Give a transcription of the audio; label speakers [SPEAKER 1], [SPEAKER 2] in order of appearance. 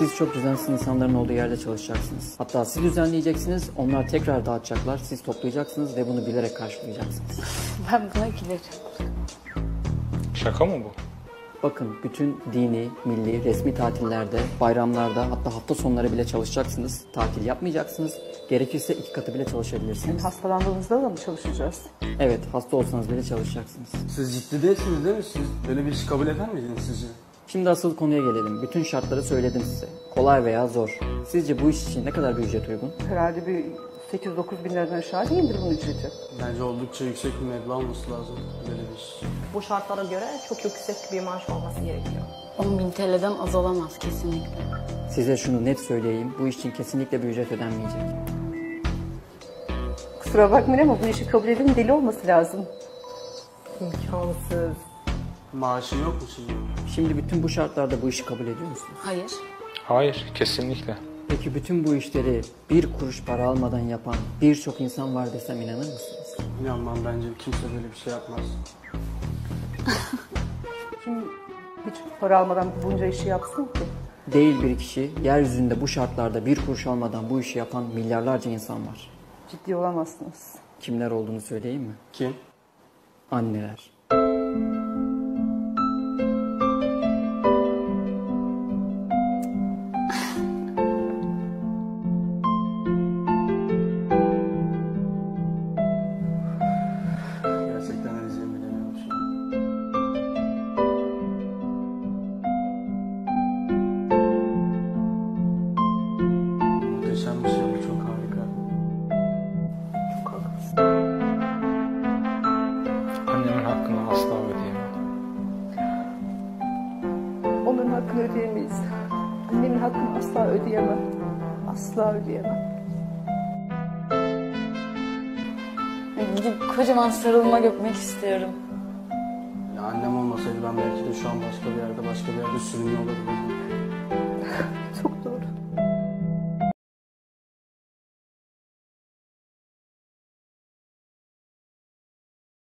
[SPEAKER 1] Siz çok düzensiz insanların olduğu yerde çalışacaksınız. Hatta siz düzenleyeceksiniz, onlar tekrar dağıtacaklar, siz toplayacaksınız ve bunu bilerek karşılayacaksınız.
[SPEAKER 2] Ben buna gülerim.
[SPEAKER 3] Şaka mı bu?
[SPEAKER 1] Bakın bütün dini, milli, resmi tatillerde, bayramlarda hatta hafta sonları bile çalışacaksınız. Tatil yapmayacaksınız. Gerekirse 2 katı bile çalışabilirsiniz.
[SPEAKER 4] Hastalandığımızda da mı çalışacağız?
[SPEAKER 1] Evet, hasta olsanız bile çalışacaksınız.
[SPEAKER 5] Siz ciddi değilsiniz değil mi? Siz böyle bir iş kabul eder miydiniz sizce?
[SPEAKER 1] Şimdi asıl konuya gelelim. Bütün şartları söyledim size. Kolay veya zor. Sizce bu iş için ne kadar bir ücret uygun?
[SPEAKER 4] Herhalde bir 8-9 bin liradan aşağı değildir bunun ücreti.
[SPEAKER 5] Bence oldukça yüksek bir meblağ olması lazım böyle bir iş.
[SPEAKER 6] Bu şartlara göre çok yüksek bir maaş olması gerekiyor.
[SPEAKER 2] 10.000 TL'den az olamaz kesinlikle.
[SPEAKER 1] Size şunu net söyleyeyim. Bu iş için kesinlikle bir ücret ödenmeyecek.
[SPEAKER 4] Kusura bakmayın ama bu işi kabul edenin deli olması lazım.
[SPEAKER 6] İmkansız.
[SPEAKER 5] Maaşı yok mu şimdi?
[SPEAKER 1] Şimdi bütün bu şartlarda bu işi kabul ediyor musunuz?
[SPEAKER 2] Hayır.
[SPEAKER 3] Hayır, kesinlikle.
[SPEAKER 1] Peki bütün bu işleri bir kuruş para almadan yapan birçok insan var desem inanır mısınız?
[SPEAKER 5] İnanmam, bence kimse böyle bir şey yapmaz.
[SPEAKER 4] Kim hiç para almadan bunca işi yapsın ki?
[SPEAKER 1] Değil bir kişi, yeryüzünde bu şartlarda bir kuruş almadan bu işi yapan milyarlarca insan var.
[SPEAKER 4] Ciddi olamazsınız.
[SPEAKER 1] Kimler olduğunu söyleyeyim mi?
[SPEAKER 5] Kim?
[SPEAKER 1] Anneler.
[SPEAKER 5] Gerçekten ne diyeceğimi bilemiyorum şu an. Muhteşem bir şey bu, çok harika.
[SPEAKER 3] Annemin hakkını asla ödeyemem.
[SPEAKER 4] Onların hakkını ödeyemeyiz. Annemin hakkını asla ödeyemem. Asla ödeyemem.
[SPEAKER 2] Gidip kocaman sarılmak öpmek istiyorum.
[SPEAKER 5] Ya annem olmasaydı ben belki de şu an başka bir yerde sürünüyor olabilirdim.
[SPEAKER 4] Çok doğru.